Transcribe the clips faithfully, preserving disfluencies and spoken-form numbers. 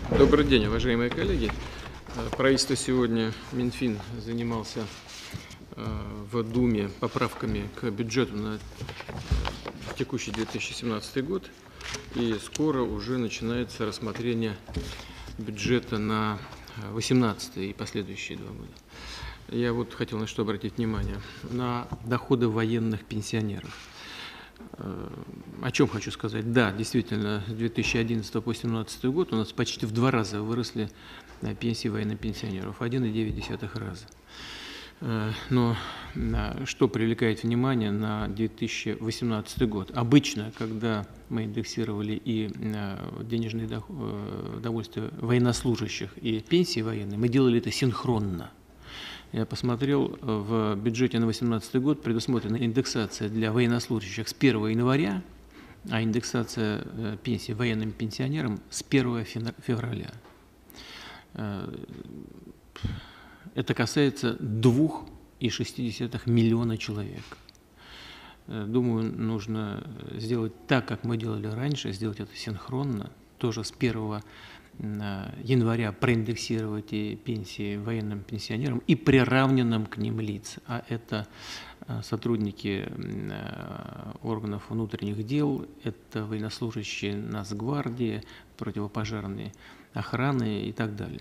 Добрый день, уважаемые коллеги. Правительство сегодня, Минфин, занимался в Думе поправками к бюджету на текущий две тысячи семнадцатый год, и скоро уже начинается рассмотрение бюджета на две тысячи восемнадцатый и последующие два года. Я вот хотел на что обратить внимание. На доходы военных пенсионеров. О чем хочу сказать? Да, действительно, с две тысячи одиннадцатого по две тысячи семнадцатый год у нас почти в два раза выросли пенсии военных пенсионеров, один и девять десятых раза. Но что привлекает внимание на две тысячи восемнадцатый год? Обычно, когда мы индексировали и денежные довольствия военнослужащих, и пенсии военные, мы делали это синхронно. Я посмотрел, в бюджете на две тысячи восемнадцатый год предусмотрена индексация для военнослужащих с первого января, а индексация пенсий военным пенсионерам с первого февраля. Это касается двух и шести десятых миллиона человек. Думаю, нужно сделать так, как мы делали раньше, сделать это синхронно, тоже с первого января проиндексировать и пенсии военным пенсионерам и приравненным к ним лиц. А это сотрудники органов внутренних дел, это военнослужащие Нацгвардии, противопожарной охраны и так далее.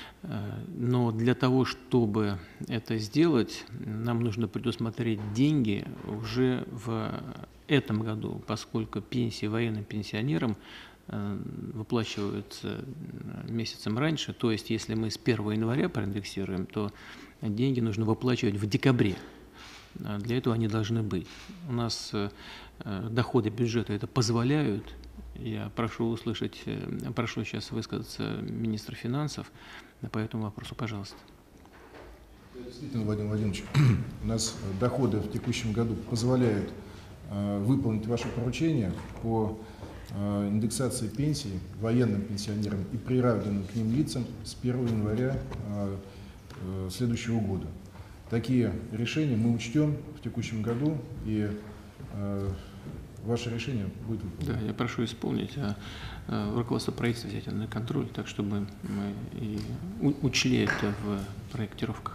Но для того, чтобы это сделать, нам нужно предусмотреть деньги уже в этом году, поскольку пенсии военным пенсионерам выплачиваются месяцем раньше, то есть если мы с первого января проиндексируем, то деньги нужно выплачивать в декабре. Для этого они должны быть. У нас доходы бюджета это позволяют. Я прошу услышать, прошу сейчас высказаться министра финансов по этому вопросу, пожалуйста. Действительно, Владимир Владимирович, у нас доходы в текущем году позволяют выполнить ваше поручение по индексации пенсий военным пенсионерам и приравненным к ним лицам с первого января следующего года. Такие решения мы учтем в текущем году, и ваше решение будет выполнено. Да, я прошу исполнить, а руководство правительства взять это на контроль, так чтобы мы и учли это в проектировках.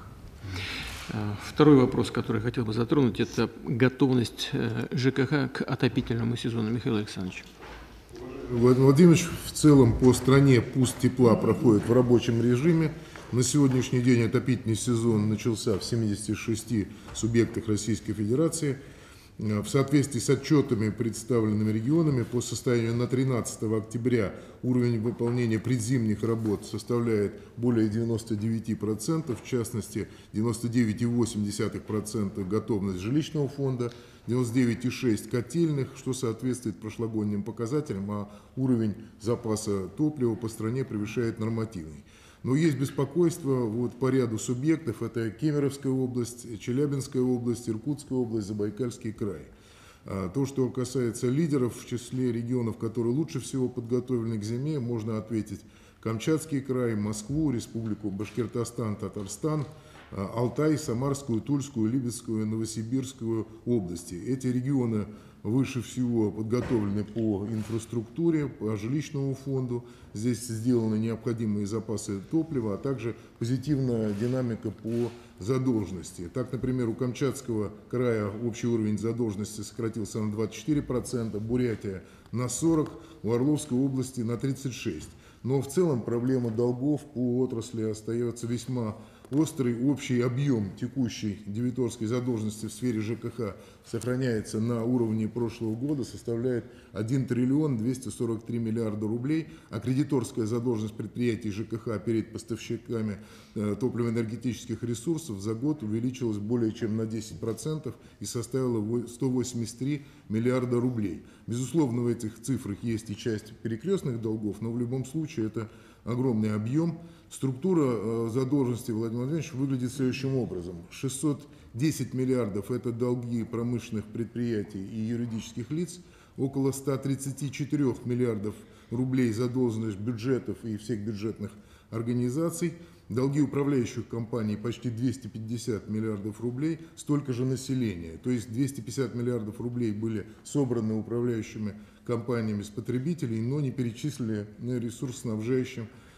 Второй вопрос, который я хотел бы затронуть, это готовность ЖКХ к отопительному сезону. Михаил Александрович. Владимир Владимирович, в целом по стране пуск тепла проходит в рабочем режиме. На сегодняшний день отопительный сезон начался в семидесяти шести субъектах Российской Федерации. В соответствии с отчетами, представленными регионами, по состоянию на тринадцатое октября уровень выполнения предзимних работ составляет более девяноста девяти процентов, в частности девяносто девять и восемь десятых процента готовность жилищного фонда, девяносто девять и шесть процентов котельных, что соответствует прошлогодним показателям, а уровень запаса топлива по стране превышает нормативный. Но есть беспокойство вот по ряду субъектов, это Кемеровская область, Челябинская область, Иркутская область, Забайкальский край. То, что касается лидеров в числе регионов, которые лучше всего подготовлены к зиме, можно ответить Камчатский край, Москву, Республику Башкортостан, Татарстан, Алтай, Самарскую, Тульскую, Липецкую, Новосибирскую области. Эти регионы выше всего подготовлены по инфраструктуре, по жилищному фонду. Здесь сделаны необходимые запасы топлива, а также позитивная динамика по задолженности. Так, например, у Камчатского края общий уровень задолженности сократился на двадцать четыре процента, Бурятия на сорок процентов, у Орловской области на тридцать шесть процентов. Но в целом проблема долгов по отрасли остается весьма острый. Общий объем текущей дебиторской задолженности в сфере ЖКХ сохраняется на уровне прошлого года, составляет один триллион двести сорок три миллиарда рублей, а кредиторская задолженность предприятий ЖКХ перед поставщиками топливо-энергетических ресурсов за год увеличилась более чем на десять процентов и составила сто восемьдесят три миллиарда рублей. Безусловно, в этих цифрах есть и часть перекрестных долгов, но в любом случае это огромный объем. Структура задолженности, Владимир Владимирович, выглядит следующим образом. шестьсот десять миллиардов – это долги промышленных предприятий и юридических лиц, около ста тридцати четырёх миллиардов рублей задолженность бюджетов и всех бюджетных организаций, долги управляющих компаний почти двести пятьдесят миллиардов рублей, столько же населения. То есть двести пятьдесят миллиардов рублей были собраны управляющими компаниями с потребителей, но не перечислили ресурсоснабжающим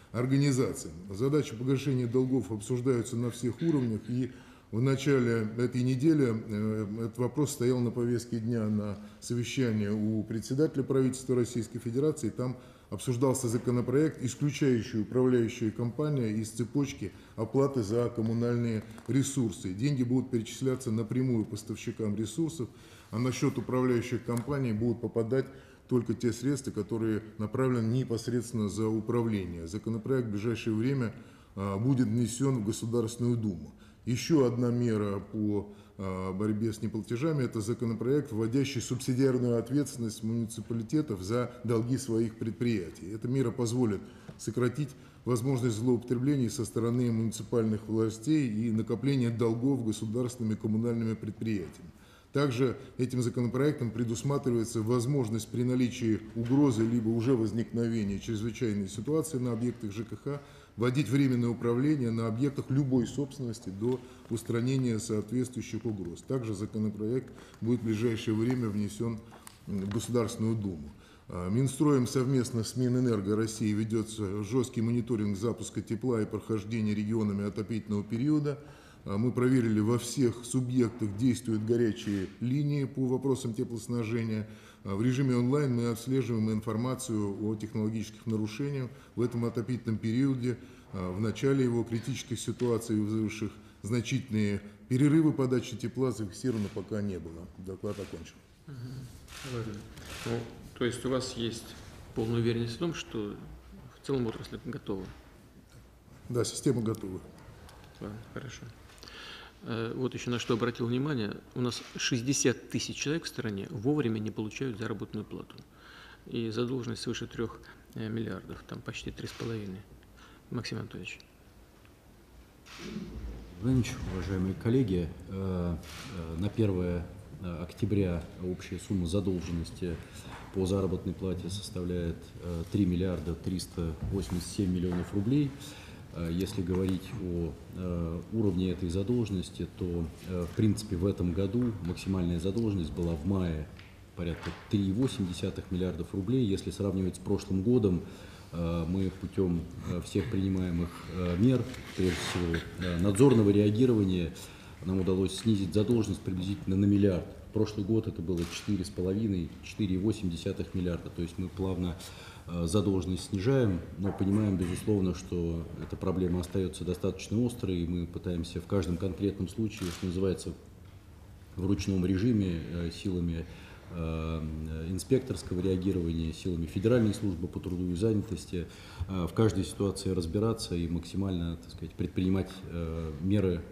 организациям. Задачи погашения долгов обсуждаются на всех уровнях, и в начале этой недели э, этот вопрос стоял на повестке дня на совещании у председателя правительства Российской Федерации. Там обсуждался законопроект, исключающий управляющие компании из цепочки оплаты за коммунальные ресурсы. Деньги будут перечисляться напрямую поставщикам ресурсов, а на счет управляющих компаний будут попадать только те средства, которые направлены непосредственно за управление. Законопроект в ближайшее время а, будет внесен в Государственную Думу. Еще одна мера по а, борьбе с неплатежами – это законопроект, вводящий субсидиарную ответственность муниципалитетов за долги своих предприятий. Эта мера позволит сократить возможность злоупотреблений со стороны муниципальных властей и накопления долгов государственными и коммунальными предприятиями. Также этим законопроектом предусматривается возможность при наличии угрозы либо уже возникновения чрезвычайной ситуации на объектах ЖКХ вводить временное управление на объектах любой собственности до устранения соответствующих угроз. Также законопроект будет в ближайшее время внесен в Государственную Думу. Минстроем совместно с Минэнерго России ведется жесткий мониторинг запуска тепла и прохождения регионами отопительного периода. Мы проверили, во всех субъектах действуют горячие линии по вопросам теплоснабжения. В режиме онлайн мы отслеживаем информацию о технологических нарушениях в этом отопительном периоде. В начале его критических ситуаций, вызвавших значительные перерывы подачи тепла, зафиксировано пока не было. Доклад окончен. Угу. Ну, то есть у вас есть полная уверенность в том, что в целом отрасль готова? Да, система готова. Ладно, хорошо. Вот еще на что обратил внимание. У нас шестьдесят тысяч человек в стране вовремя не получают заработную плату. И задолженность свыше трех миллиардов, там почти три с половиной. Максим Анатольевич. Владимирович, уважаемые коллеги, на первое октября общая сумма задолженности по заработной плате составляет три миллиарда триста восемьдесят семь миллионов рублей. Если говорить о э, уровне этой задолженности, то, э, в принципе, в этом году максимальная задолженность была в мае порядка три целых восемь десятых миллиардов рублей. Если сравнивать с прошлым годом, э, мы путем э, всех принимаемых э, мер, прежде всего э, надзорного реагирования, нам удалось снизить задолженность приблизительно на миллиард. Прошлый год это было четыре с половиной — четыре целых восемь десятых миллиарда. То есть мы плавно задолженность снижаем, но понимаем, безусловно, что эта проблема остается достаточно острой, и мы пытаемся в каждом конкретном случае, что называется, в ручном режиме, силами инспекторского реагирования, силами Федеральной службы по труду и занятости в каждой ситуации разбираться и максимально, так сказать, предпринимать меры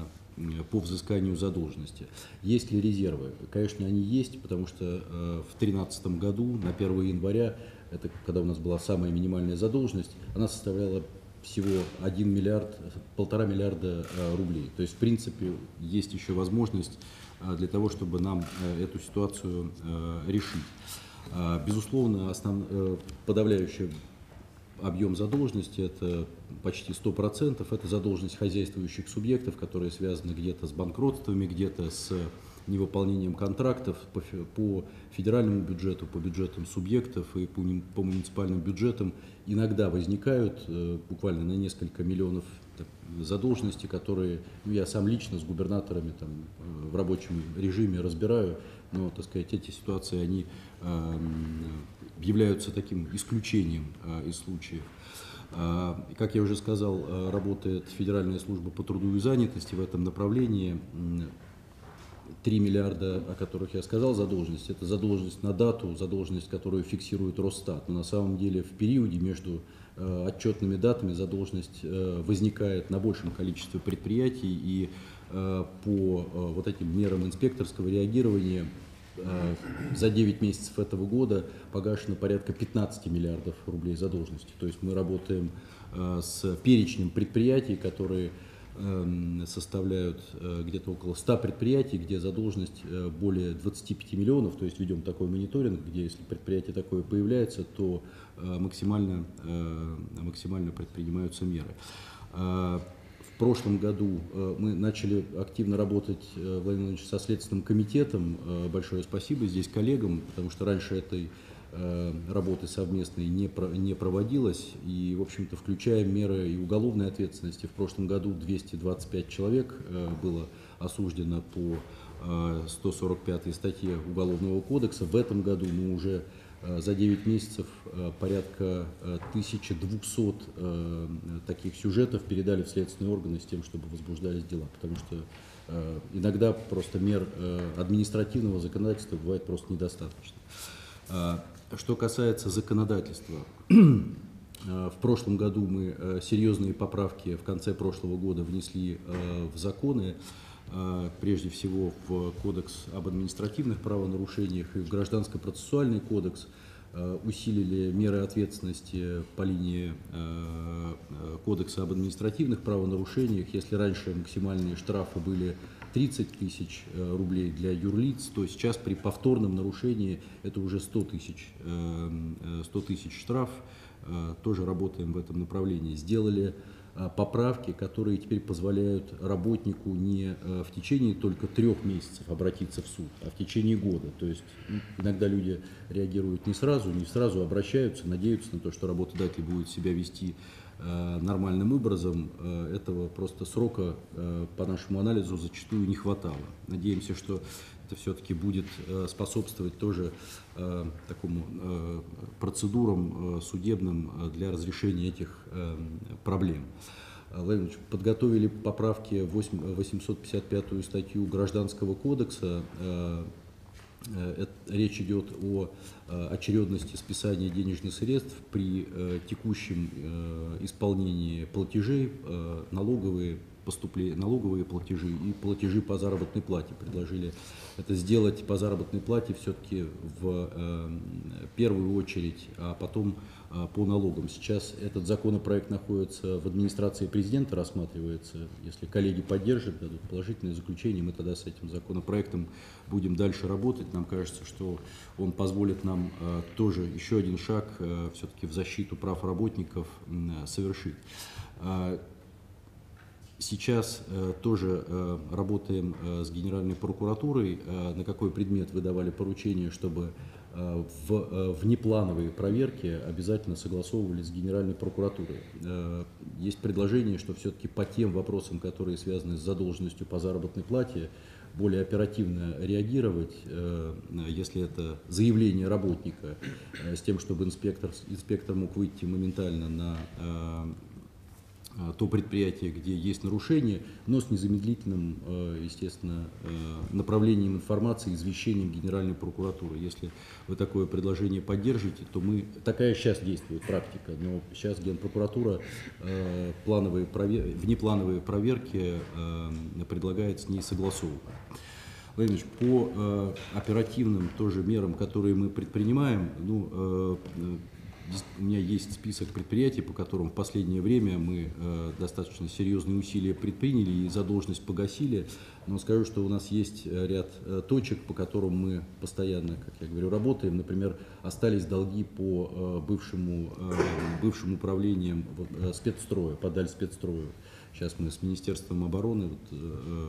по взысканию задолженности. Есть ли резервы? Конечно, они есть, потому что в две тысячи тринадцатом году на первое января, это когда у нас была самая минимальная задолженность, она составляла всего один миллиард, полтора миллиарда рублей. То есть, в принципе, есть еще возможность для того, чтобы нам эту ситуацию решить. Безусловно, основ... подавляющая объем задолженности – это почти сто процентов, это задолженность хозяйствующих субъектов, которые связаны где-то с банкротствами, где-то с невыполнением контрактов по, по федеральному бюджету, по бюджетам субъектов и по, по муниципальным бюджетам. Иногда возникают э, буквально на несколько миллионов так, задолженности, которые ну, я сам лично с губернаторами там, э, в рабочем режиме разбираю, но, так сказать, эти ситуации, они э, являются таким исключением э, из случаев. Э, как я уже сказал, э, работает Федеральная служба по труду и занятости в этом направлении. три миллиарда, о которых я сказал, задолженность, это задолженность на дату, задолженность, которую фиксирует Росстат. Но на самом деле в периоде между э, отчетными датами задолженность э, возникает на большем количестве предприятий, и э, по э, вот этим мерам инспекторского реагирования э, за девять месяцев этого года погашено порядка пятнадцати миллиардов рублей задолженности. То есть мы работаем э, с перечнем предприятий, которые составляют где-то около ста предприятий, где задолженность более двадцати пяти миллионов, то есть ведем такой мониторинг, где если предприятие такое появляется, то максимально, максимально предпринимаются меры. В прошлом году мы начали активно работать, Владимир Владимирович, со Следственным комитетом. Большое спасибо здесь коллегам, потому что раньше этой работы совместной не, про, не проводилось. И, в общем-то, включая меры и уголовной ответственности, в прошлом году двести двадцать пять человек было осуждено по сто сорок пятой статье Уголовного кодекса. В этом году мы уже за девять месяцев порядка тысячи двухсот таких сюжетов передали в следственные органы с тем, чтобы возбуждались дела. Потому что иногда просто мер административного законодательства бывает просто недостаточно. Что касается законодательства, в прошлом году мы серьезные поправки в конце прошлого года внесли в законы, прежде всего в Кодекс об административных правонарушениях и в Гражданско-процессуальный кодекс, усилили меры ответственности по линии Кодекса об административных правонарушениях. Если раньше максимальные штрафы были тридцать тысяч рублей для юрлиц, то сейчас при повторном нарушении это уже сто тысяч штраф. Тоже работаем в этом направлении. Сделали поправки, которые теперь позволяют работнику не в течение только трех месяцев обратиться в суд, а в течение года. То есть иногда люди реагируют не сразу, не сразу обращаются, надеются на то, что работодатель будет себя вести нормальным образом. Этого просто срока по нашему анализу зачастую не хватало. Надеемся, что это все-таки будет способствовать тоже такому процедурам судебным для разрешения этих проблем. Владимир Ильич, подготовили поправки в восемьсот пятьдесят пятую статью Гражданского кодекса. Речь идет о очередности списания денежных средств при текущем исполнении платежей, налоговые поступления, налоговые платежи и платежи по заработной плате. Предложили это сделать по заработной плате все-таки в первую очередь, а потом по налогам. Сейчас этот законопроект находится в администрации президента, рассматривается. Если коллеги поддержат, дадут положительное заключение, мы тогда с этим законопроектом будем дальше работать. Нам кажется, что он позволит нам тоже еще один шаг все-таки в защиту прав работников совершить. Сейчас э, тоже э, работаем э, с Генеральной прокуратурой, э, на какой предмет вы давали поручение, чтобы э, в э, внеплановые проверки обязательно согласовывались с Генеральной прокуратурой. Э, есть предложение, что все-таки по тем вопросам, которые связаны с задолженностью по заработной плате, более оперативно реагировать, э, если это заявление работника, э, с тем, чтобы инспектор, инспектор мог выйти моментально на э, то предприятие, где есть нарушение, но с незамедлительным, естественно, направлением информации, извещением Генеральной прокуратуры. Если вы такое предложение поддержите, то мы... Такая сейчас действует практика, но сейчас Генпрокуратура плановые провер... внеплановые проверки предлагает с ней согласовывать. Владимир Ильич, по оперативным тоже мерам, которые мы предпринимаем, ну, у меня есть список предприятий, по которым в последнее время мы э, достаточно серьезные усилия предприняли и задолженность погасили. Но скажу, что у нас есть ряд э, точек, по которым мы постоянно, как я говорю, работаем. Например, остались долги по э, бывшему, э, бывшим управлениям э, спецстроя, по Дальспецстрою. Сейчас мы с Министерством обороны вот, э,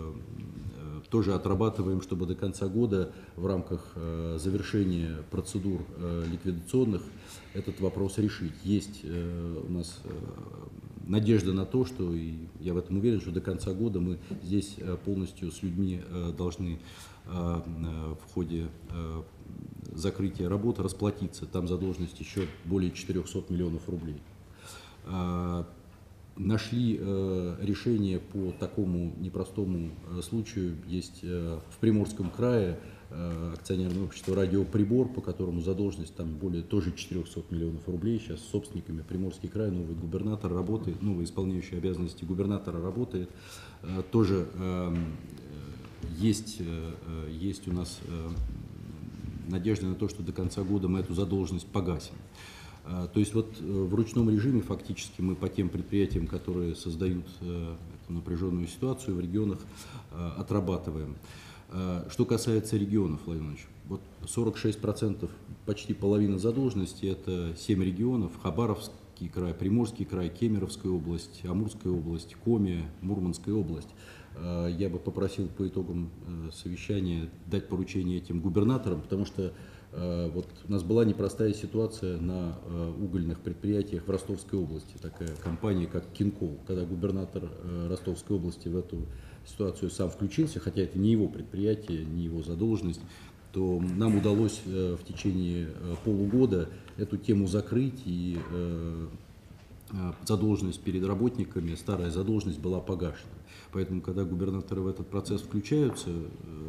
э, тоже отрабатываем, чтобы до конца года в рамках э, завершения процедур э, ликвидационных этот вопрос решить. Есть э, у нас э, надежда на то, что, и я в этом уверен, что до конца года мы здесь э, полностью с людьми э, должны э, в ходе э, закрытия работы расплатиться. Там задолженность еще более четырехсот миллионов рублей. Э, Нашли э, решение по такому непростому э, случаю. Есть э, в Приморском крае э, акционерное общество «Радиоприбор», по которому задолженность там более тоже четырехсот миллионов рублей. Сейчас с собственниками Приморский край, новый губернатор работает, новый исполняющий обязанности губернатора работает. Э, тоже э, есть, э, есть у нас э, надежда на то, что до конца года мы эту задолженность погасим. То есть вот в ручном режиме фактически мы по тем предприятиям, которые создают эту напряженную ситуацию в регионах, отрабатываем. Что касается регионов, Владимир Ильич, вот сорок шесть процентов, почти половина задолженности, это семь регионов: Хабаровский край, Приморский край, Кемеровская область, Амурская область, Коми, Мурманская область. Я бы попросил по итогам совещания дать поручение этим губернаторам, потому что Э, Вот у нас была непростая ситуация на э, угольных предприятиях в Ростовской области. Такая компания, как Кинкол, когда губернатор э, Ростовской области в эту ситуацию сам включился, хотя это не его предприятие, не его задолженность, то нам удалось э, в течение э, полугода эту тему закрыть, и э, э, задолженность перед работниками, старая задолженность была погашена. Поэтому, когда губернаторы в этот процесс включаются, э,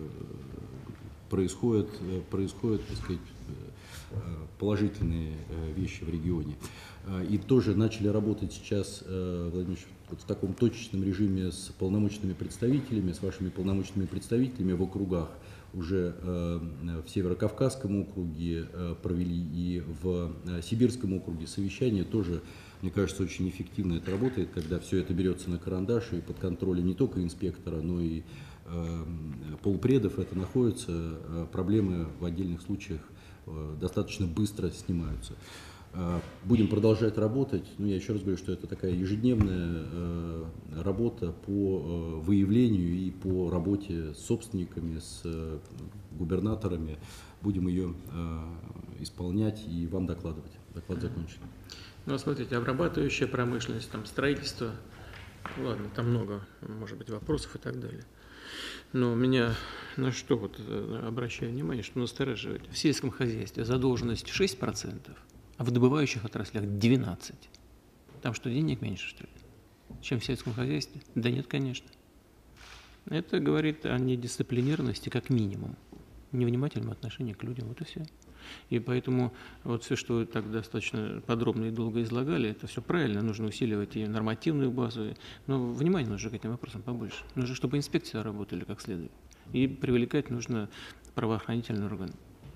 происходят, э, происходят, так сказать, э, положительные э, вещи в регионе. Э, И тоже начали работать сейчас, э, Владимир Ильич, вот в таком точечном режиме с полномочными представителями, с вашими полномочными представителями в округах. Уже э, в Северо-Кавказском округе э, провели и в э, Сибирском округе совещание. Тоже, мне кажется, очень эффективно это работает, когда все это берется на карандаш и под контролем не только инспектора, но и э, полпредов это находится. Э, проблемы в отдельных случаях э, достаточно быстро снимаются. Э, Будем продолжать работать. Ну, я еще раз говорю, что это такая ежедневная э, работа по э, выявлению и по работе с собственниками, с э, губернаторами. Будем ее э, исполнять и вам докладывать. Доклад закончен. Ну, смотрите, обрабатывающая промышленность, там, строительство, ладно, там много, может быть, вопросов и так далее. Но меня на что вот э, обращаю внимание, что настораживает. В сельском хозяйстве задолженность шесть процентов, а в добывающих отраслях двенадцать процентов. Там что, денег меньше, что ли, чем в сельском хозяйстве? Да нет, конечно. Это говорит о недисциплинированности как минимум, невнимательном отношении к людям, вот и все. И поэтому вот все, что вы так достаточно подробно и долго излагали, это все правильно, нужно усиливать и нормативную базу, но внимание нужно к этим вопросам побольше. Нужно, чтобы инспекции работали как следует, и привлекать нужно правоохранительный орган.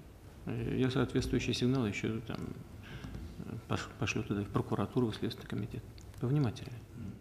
Я соответствующие сигналы еще там пошлю туда в прокуратуру, в Следственный комитет. Повнимательнее.